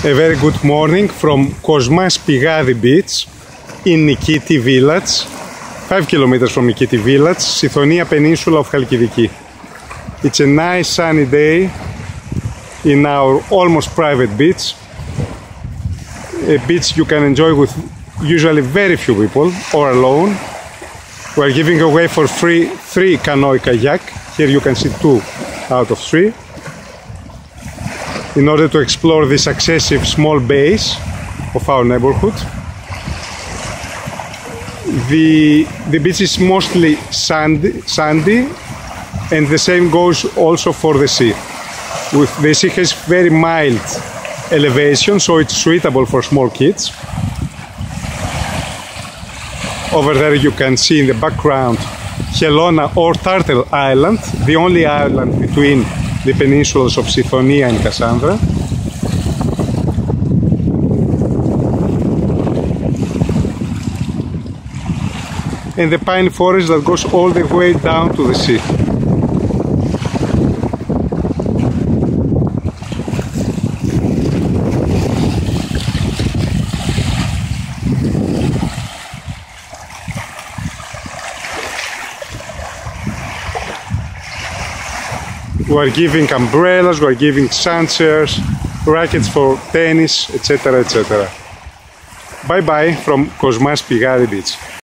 A very good morning from Kosmas Pigadi Beach in Nikiti Village, 5 kilometers from Nikiti Village, Sithonia Peninsula of Chalkidiki. It's a nice sunny day in our almost private beach, a beach you can enjoy with usually very few people or alone. We're giving away for free 3 canoe kayak. Here you can see 2 out of 3. In order to explore this successive small bays of our neighborhood. The beach is mostly sandy, and the same goes also for the sea. The sea has very mild elevation, so it's suitable for small kids. Over there you can see in the background Helona or Turtle Island, the only island between the peninsulas of Sithonia and Cassandra. And the pine forest that goes all the way down to the sea. We are giving umbrellas, we are giving sun chairs, rackets for tennis, etc. etc. Bye bye from Kosmas Pigadi Beach.